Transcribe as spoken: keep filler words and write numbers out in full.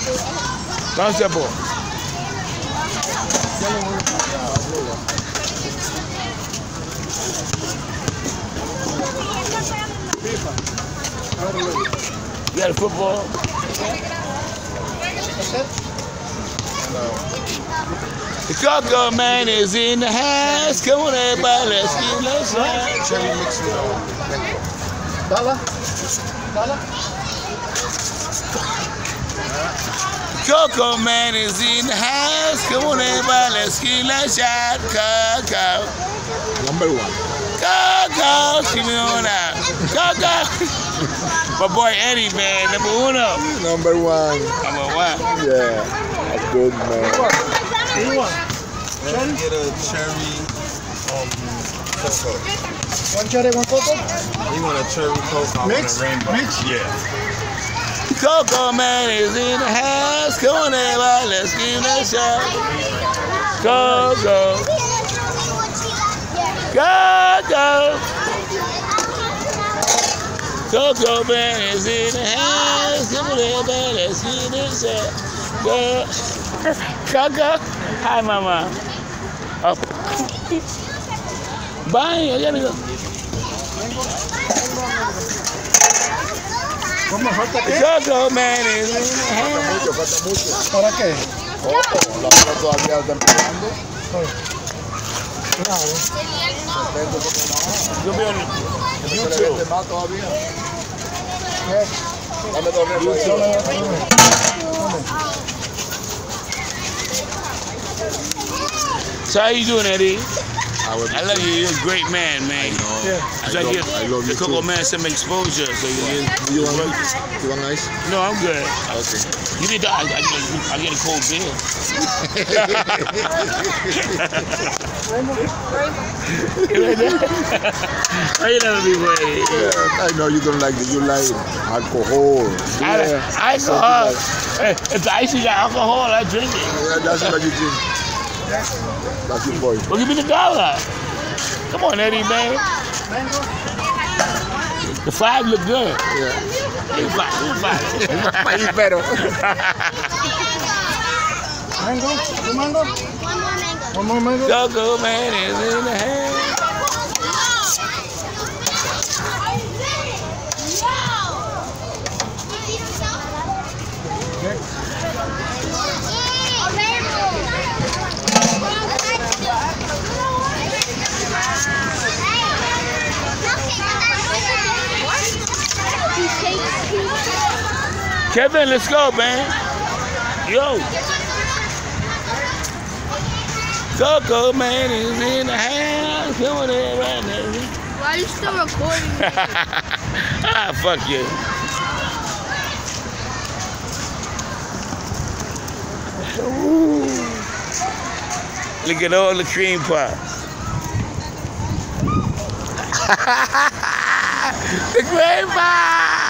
Bounce that ball. You got a football? The Coco Man is in the house. Come on, everybody, let's get let's ride. Cherry mix with uh, mango. Dollar? Dollar? Coco Man is in the house. Come on, everybody, let's get let's shot. Coco. Number one. Coco, give me on out. Coco. My boy Eddie, man, number uno. Number one. Number one. Yeah, that's good, man. What do you want? Cherry? Get a cherry um, cocoa. One cherry, one cocoa? You want a cherry cocoa Mix? with a rainbow? Mix? Yeah. Coco Man is in the house. Come on, everybody, let's give it a shot. Coco. Coco. Coco Man is in the house. Come on, everybody, let's give it a shot. Coco. Hi, Mama. Oh. Bye. I gotta go. ¿Cómo falta qué? Coco Man is in the house. Mucho, falta mucho. ¿Para qué? Oh, la bola todavía está empezando. Claro. Depende porque You'll be on no. Se le YouTube. vende más todavía. Dame dos refrescos. So how you doing, Eddie? I would I love you. You're a great man, man. Yeah. I So love, you, I love the you Coco too. Man some exposure. So you, You want, you want ice? no, I'm good. Okay. You need to, I, I, I get a cold beer. How you never be ready? Yeah, I know you don't like it. You like alcohol. Yeah. Alcohol. Hey, if the ice got alcohol, I drink it. Yeah, that's what you drink. That's your boy. Well, give me the dollar. Come on, Eddie, man. The five look good. Yeah. Give me five. Give me five. País pero. Mango? Two mango? One more mango? Coco Man is in the house. Kevin, let's go, man. Yo. Coco Man is in the house. Come on in right now. Why are you still recording me? Ah, fuck you. Ooh. Look at all the cream puffs. The cream puffs.